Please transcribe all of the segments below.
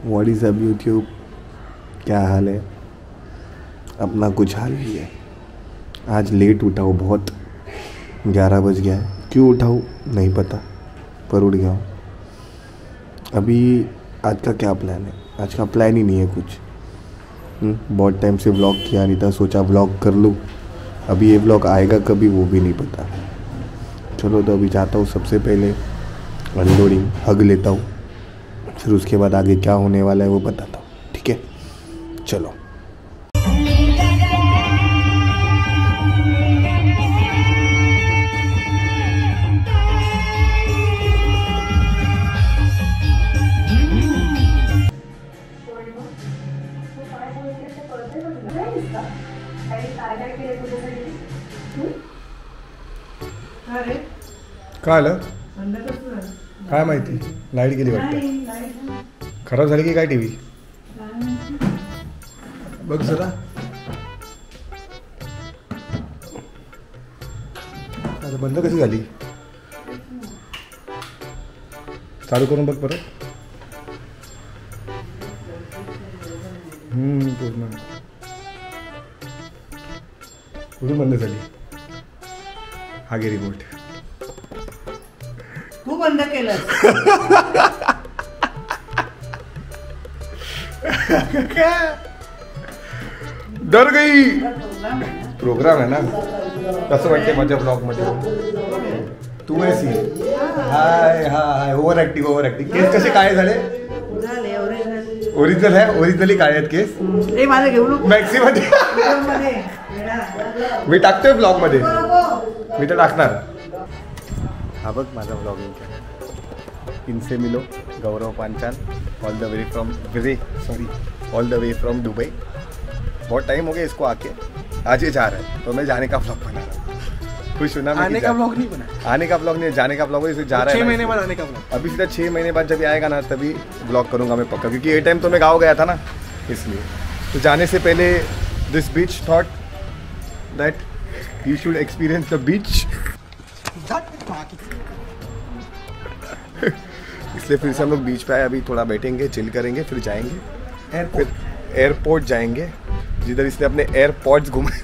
What is up YouTube, क्या हाल है? अपना कुछ हाल नहीं है। आज लेट उठा हूँ बहुत, 11 बज गया है। क्यों उठा हूँ नहीं पता, पर उठ गया हूँ। अभी आज का क्या प्लान है? आज का प्लान ही नहीं है कुछ। बहुत टाइम से व्लॉग किया नहीं था, सोचा व्लॉग कर लूँ। अभी ये व्लॉग आएगा कभी वो भी नहीं पता। चलो तो अभी जाता हूँ, सबसे पहले अनलोडिंग हग लेता हूँ, फिर उसके बाद आगे क्या होने वाला है वो बताता हूँ। ठीक है, चलो। काय आलं? काय माहिती, लाईट गेली वाटतं. खराब झाली की काय टी व्ही? बघ जरा. अरे बंद कशी झाली? चालू करून बघ परत. पूर्ण कुठून बंद झाली? हा गे रिमोट. तू बंद केलं. डर गई. प्रोग्राम है ना, कसं वाटते माझ्या ब्लॉग मध्ये? तू ऐसी हाय हाय ओव्हर ऍक्टिंग. केस कसे काय झाले? ओरिजिनल है, ओरिजिनली काय आहेत केस? माझे घेऊ मॅक्सी मध्ये मी टाकतोय ब्लॉग मध्ये, मी तर टाकणार. हा बघ माझा ब्लॉगिंग. इनसे मिलो Gaurav Panchal, all the way from Dubai. बहुत टाइम हो गया इसको आके, आज ये जा रहा है तो मैं जाने का ब्लॉग बना रहा हूँ. खुश हूँ ना? आने का ब्लॉग नहीं बना, आने का ब्लॉग नहीं, जाने का ब्लॉग. इसे जा रहा है 6 महीने बाद आने का ब्लॉग. अभी सीधा 6 महीने बाद जब आएगा ना तभी ब्लॉग करूँगा मैं पक्का, क्योंकि ये टाइम तो मैं गाँव गया था ना, इसलिए. तो जाने से पहले this beach thought that you should experience the beach. इसलिए फिर से हम लोग बीच पे आए. अभी थोड़ा बैठेंगे, चिल करेंगे, फिर जाएंगे एयरपोर्ट जाएंगे, जिधर इसने अपने एयरपोर्ट्स घूमे.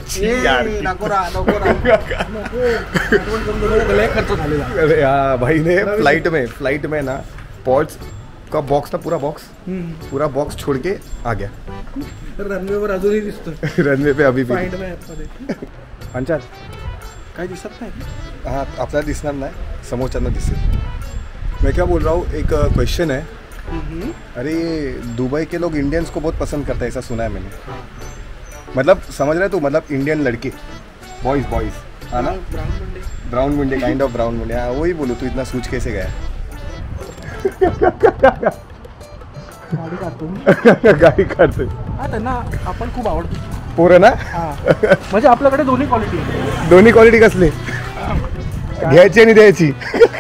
अरे हाँ भाई ने फ्लाइट में ना पॉड्स का बॉक्स था, पूरा बॉक्स छोड़ के आ गया. रनवेवर अजूनही दिसतो. रनवे पे अभी भी पंचाल काय दिसत नाही. हाँ आपल्याला दिसणार नाही, समोरच्यांना दिसेल. मैं क्या बोल रहा हूँ, एक क्वेश्चन है. अरे दुबई के लोग इंडियंस को बहुत पसंद करते हैं, ऐसा सुना है मैंने. मतलब समझ रहे तू, मतलब इंडियन लड़के, बॉयज है ना, ब्राउन मुंडे, काइंड ऑफ ब्राउन मुंडे. हाँ वही बोलो. तू इतना सोच कैसे गया? गाडी काढतो. त्यांना आपण खूप आवडतो पोरं ना. म्हणजे आपल्याकडे दोन्ही क्वालिटी कसली घ्यायची आणि द्यायची.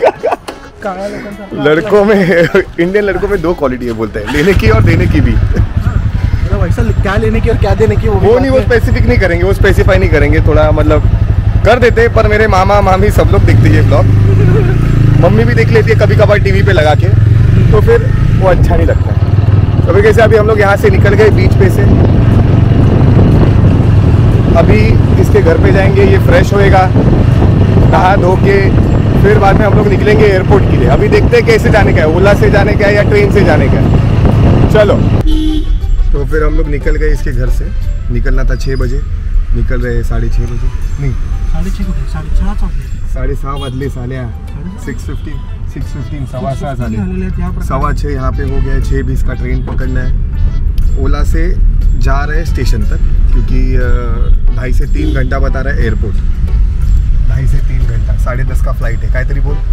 लड़कों में, इंडियन लड़कों में 2 क्वालिटी है बोलते हैं, लेने की और देने की भी. वैसा क्या लेने की और क्या देने की वो नहीं, वो स्पेसिफिक नहीं करेंगे, वो स्पेसिफाई नहीं करेंगे. थोड़ा मतलब कर देते, पर मेरे मामा मामी सब लोग देखते हैं ये ब्लॉग. मम्मी भी देख लेती है कभी कभार टीवी पे लगा के, तो फिर वो अच्छा नहीं लगता. अभी कैसे अभी हम लोग यहाँ से निकल गए बीच पे से. अभी इसके घर पे जाएंगे, ये फ्रेश होएगा, नहा धो के, फिर बाद में हम लोग निकलेंगे एयरपोर्ट के लिए. अभी देखते हैं कैसे जाने का है, ओला से जाने का है या ट्रेन से जाने का है. चलो तो फिर हम लोग निकल गए इसके घर से. निकलना था 6 बजे, निकल रहे 6:30 बजे. नहीं 6:30 बदले 6:15 सवा 6 यहाँ पे हो गया. 6:20 का ट्रेन पकड़ना है. ओला से जा रहे स्टेशन तक, क्योंकि 2.5 से 3 घंटा बता रहा है एयरपोर्ट. 2.5 से 3 घंटा, 10:30 का फ्लाइट है. काहीतरी बोल.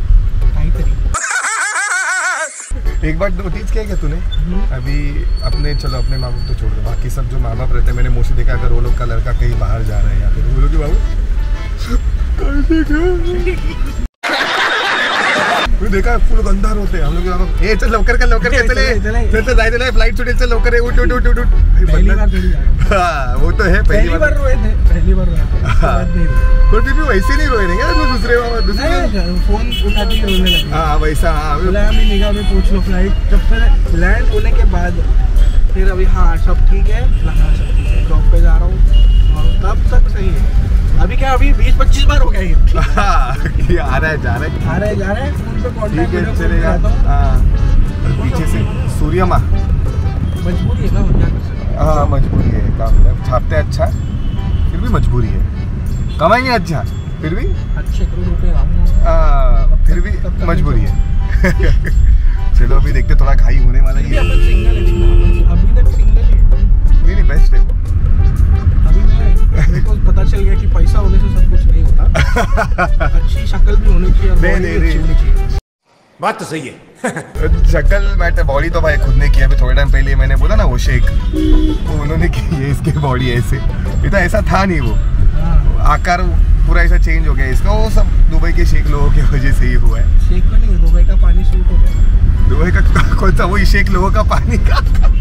एक बार नोटिस किया क्या तूने? अभी चलो अपने माँ बाप तो छोड़ दो, बाकी सब जो माँ बाप रहते हैं, मैंने मोस्टली देखा, अगर वो लोग का लड़का कहीं बाहर जा रहा है या फिर वो लोग के बाबू तू देखा फुल गंधार होते हम लोग। ए चल लवकर कर चले चल जायचं फ्लाइट सुटेल चल लवकर उठ उठ उठ उठ। हाँ वो तो है पहली बार रोए थे पहली बार पर फिर भी वैसे नहीं रोए नहीं दूसरे फोन उठाते ही रोने लगे। हाँ वैसा हाँ निगाह में पूछ लो फ्लाइट जब फिर लैंड होने के बाद फिर अभी हाँ सब ठीक है सब ठीक है जॉब पे जा रहा हूँ और तब तक सही है। अभी क्या अभी 20-25 बार हो गया ये आ रहा है जा रहा है जा रहा है फोन पे ठीक है कांटेक्ट चलेगा। पीछे से सूर्य माँ मजबूरी है ना क्या कर सकते। हाँ मजबूरी है काम छापते अच्छा फिर भी मजबूरी है कमाएंगे अच्छा फिर भी अच्छे करोड़ रुपए फिर भी मजबूरी है। चलो अभी देखते थोड़ा घाई होने वाला है। अपन सिंगल है अभी तक सिंगल है नहीं बात है वो। अभी मेरे को पता चल गया कि पैसा होने से सब कुछ नहीं होता। अच्छी शक्ल भी होनी चाहिए और बॉडी भी अच्छी होनी चाहिए। बात तो सही है। शक्ल मैटर बॉडी तो भाई खुद ने किया। अभी थोड़े टाइम पहले मैंने बोला ना वो शेक वो उन्होंने की है इसके बॉडी ऐसे ये तो ऐसा था नहीं वो आकार पूरा ऐसा चेंज हो गया इसका। वो सब दुबई के शेख लोगों की वजह से ही हुआ है। शेक का नहीं दुबई का पानी सूट हो गया। दुबई का कौन सा वही शेख लोगों का पानी का।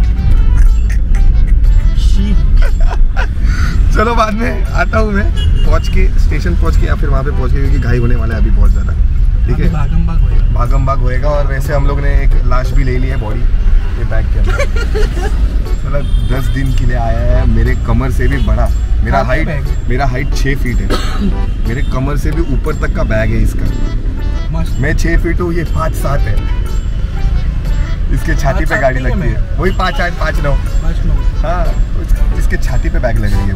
चलो बाद में आता हूँ मैं पहुँच के स्टेशन पहुँच के या फिर वहाँ पे पहुँच के क्योंकि घाई होने वाला है अभी बहुत ज़्यादा। ठीक है भागम भाग होएगा। और वैसे हम लोग ने एक लाश भी ले ली है बॉडी ये बैग के अंदर। चलो 10 दिन के लिए आया है। मेरे कमर से भी बड़ा मेरा हाइट 6 फीट है। मेरे कमर से भी ऊपर तक का बैग है इसका। मैं 6 फीट हूँ ये 5'7" है। इसके छाती पे गाड़ी लगती है वही 5'8" 5'9" हाँ इसके छाती पे बैग लग रही है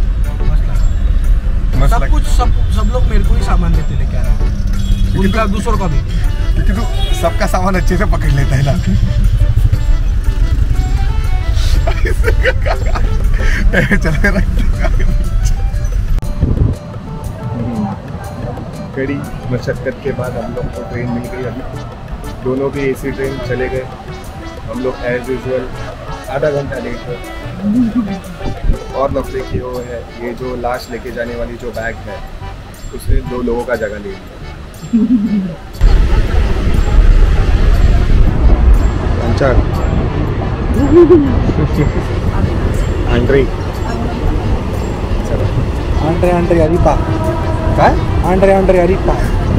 वो। सब कुछ सब लोग मेरे को ही सामान देते लेके आ रहे हैं उनका दूसरों का भी क्योंकि तू सबका सामान अच्छे से पकड़ लेता है ना। कड़ी मशक्कत के बाद हम लोग को ट्रेन मिल गई। अभी दोनों भी एसी ट्रेन चले गए। हम लोग एज यूजुअल आधा घंटा लेट है। और नफरे की वो है ये जो लाश लेके जाने वाली जो बैग है उसने 2 लोगों का जगह ले लिया। आंड्रे अरिपा काय आंड्रे अरिपा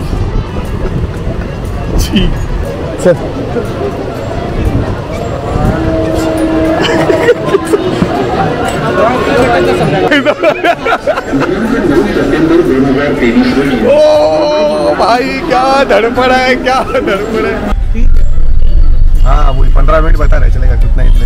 चल ओ भाई क्या धड़पड़ा है क्या धड़पड़ा है। हाँ वही 15 मिनट बता रहे चलेगा कितना इतना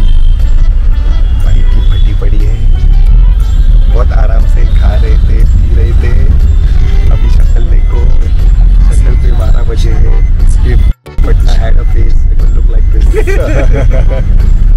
भाई की फटी पड़ी है। बहुत आराम से खा रहे थे पी रहे थे। अभी शक्ल देखो शक्ल पे 12 बजे पटना had a face it will look like this.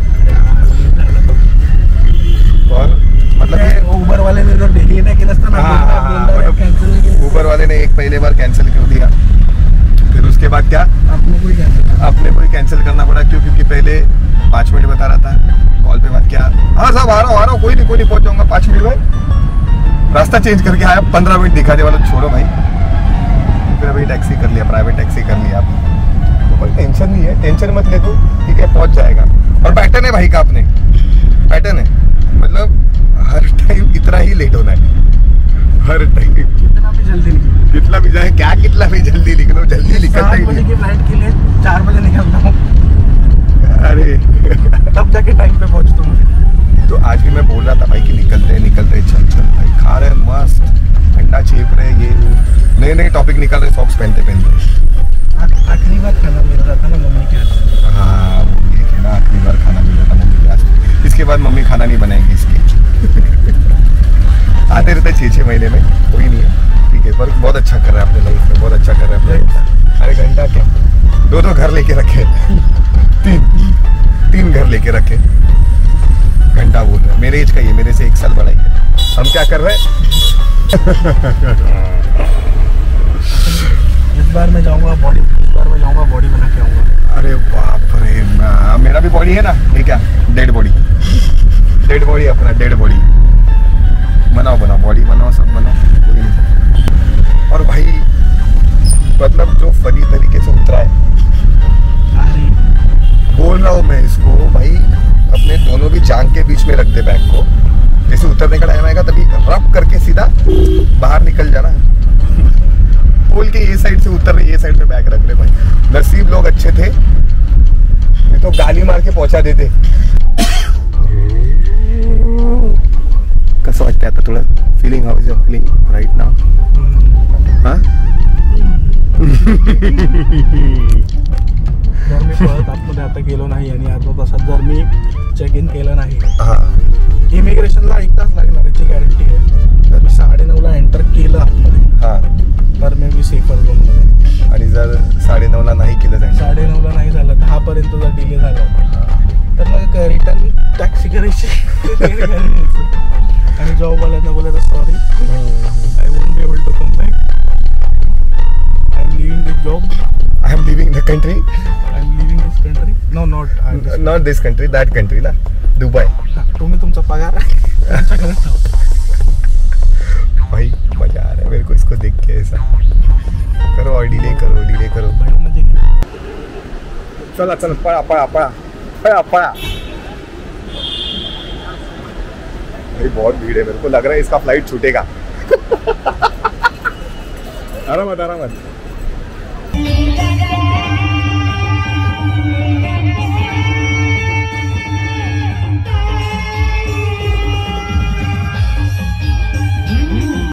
और मतलब ये उबर वाले ने तो डेली ना किया ना ऊबर वाले ने एक पहले बार कैंसिल कर दिया फिर उसके बाद क्या अपने को ही कैंसिल करना पड़ा क्योंकि पहले 5 मिनट बता रहा था कॉल पे बात क्या हाँ साहब आ रहा हूँ कोई नहीं पहुंच जाऊंगा 5 मिनट में। रास्ता चेंज करके आया 15 मिनट दिखाने वाला छोड़ो भाई। फिर अभी टैक्सी कर लिया प्राइवेट टैक्सी कर लिया। तो कोई टेंशन नहीं है टेंशन मत ले तू ठीक है पहुंच जाएगा। और पैटर्न है भाई का अपने पैटर्न है मतलब हर टाइम इतना ही लेट होना है हर टाइम कितना भी जाए क्या कितना भी जल्दी निकलो जल्दी निकलता ही नहीं। फ्लाइट के लिए 4 बजे निकलता हूँ अरे तब जाके टाइम पे पहुँचता हूँ। तो आज भी मैं बोल रहा था भाई कि निकलते चल भाई खा रहे मस्त ठंडा चेप रहे ये नए टॉपिक निकल रहे सॉक्स पहनते आखिरी बार खाना मिल रहा था ना मम्मी के हाथ। हाँ ये है ना आखिरी बार खाना मिल रहा था मम्मी के हाथ। इसके बाद मम्मी खाना नहीं बनाएंगी इसके आते रहते 6-6 महीने में कोई नहीं है ठीक है पर बहुत अच्छा कर रहा है अपने लाइफ में बहुत अच्छा कर रहा है अपने। अरे घंटा क्या 2 घर लेके रखे 3 घर लेके रखे घंटा बोल रहे मेरे एज का ये मेरे से 1 साल बड़ा ही है। हम क्या कर रहे हैं इस बार मैं जाऊंगा बॉडी बना के आऊंगा। अरे बाप रे मेरा भी बॉडी है ना ये क्या डेड बॉडी अपना डेड बॉडी बनाओ बॉडी बनाओ सब बनाओ। और भाई मतलब जो फनी तरीके से उतरा है, बोल रहा हूँ मैं इसको भाई, अपने दोनों भी जांग के बीच में रख दे बैग को, जैसे उतरने का टाइम आएगा तभी रब करके सीधा बाहर निकल जाना, बोल के ये साइड से उतर रहे, ये साइड में बैग रख ले भाई। नसीब लोग अच्छे थे, नहीं तो गाली मार के पहुंचा देते। कसं वाटतंय आता थोडं feeling, how is your feeling right now? हां जर मी परत आतमध्ये आता गेलो नाही आणि अर्धा तासात जर मी चेक इन केलं नाही, इमिग्रेशनला 1 तास लागणार याची गॅरंटी आहे. मी 9:30ला एंटर केलं आतमध्ये, हां, तर मे बी सेफर झोनमध्ये. आणि जर 9:30ला नाही केलं जाईल, 9:30ला नाही झालं, 10 पर्यंत जर डिले झाला तर मग रिटर्न टॅक्सी करायची आणि जॉबवाल्यांना बोलायचं sorry, I won't be able to come back, I am leaving this job, I am leaving the country. I am leaving this country. No, Not this country, that country ना, Dubai. तुम्ही तुमचा पगार आमच्याकडे ठेवा. भाई मजा आ रहा है मेरे को इसको देख के, ऐसा करो और डिले करो. भाई मजे घे. चला पळा. भाई बहुत भीड़ है, मेरे को लग रहा है इसका फ्लाइट छूटेगा. आरामत.